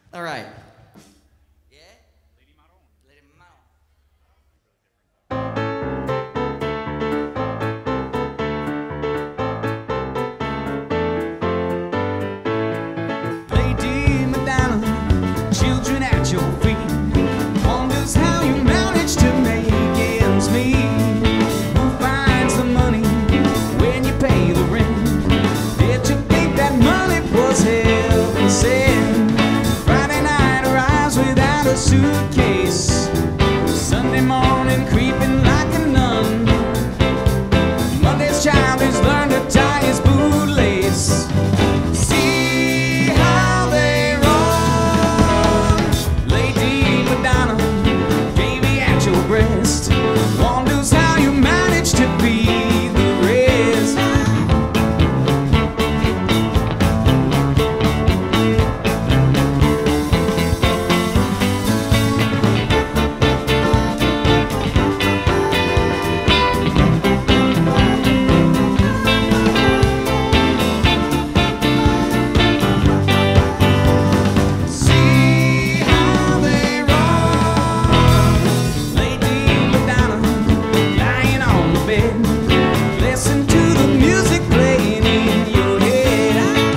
All right. Lady Madonna, children at your feet, wonders how you manage to make ends meet. Who finds the money when you pay the rent? Did you think that money was heaven sent? Friday night arrives without a suitcase, Sunday morning creeping like a nun. Monday's child has learned to tie his bootlace. See how they run. Lady Madonna, baby at your breast, wonders how you manage to be the rest. See how they run. Lady Madonna, lying on the bed, listen to the music playing in your head.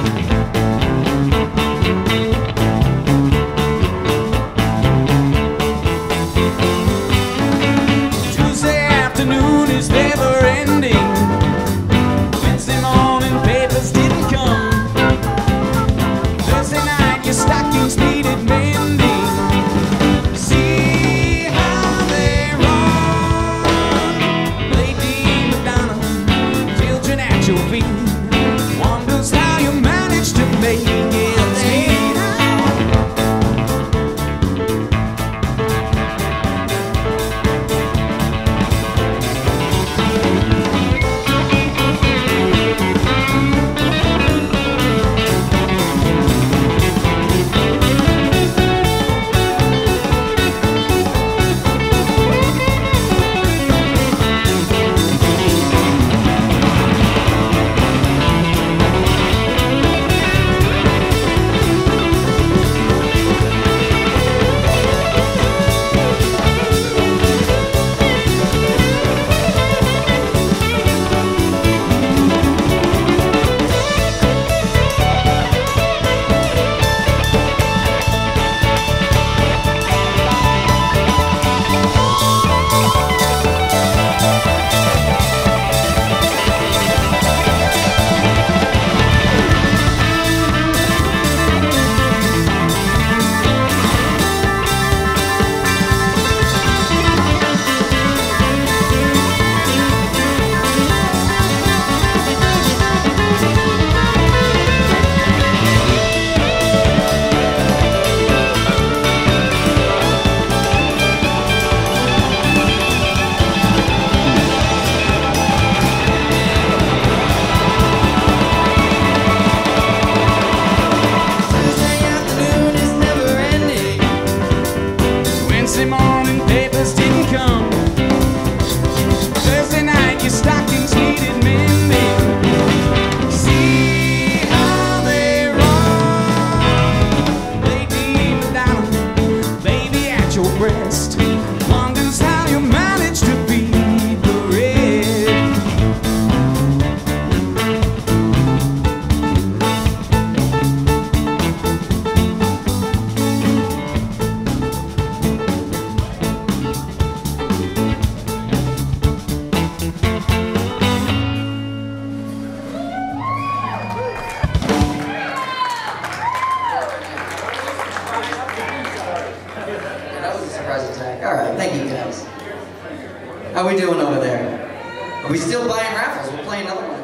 Tuesday afternoon is never ending. Wednesday morning papers didn't come. Thursday night your stockings needed mending. See how they run. Lady Madonna, children at your feet, wonders how you manage to make ends meet. Tuesday afternoon is never ending. Wednesday morning papers didn't come. Thursday night your stockings needed mending. See how they run. Lady Madonna, baby at your breast, wonders how you manage to be the rest. That was a surprise attack. All right, thank you guys. How we doing over there? Are we still buying raffles? We'll play another one.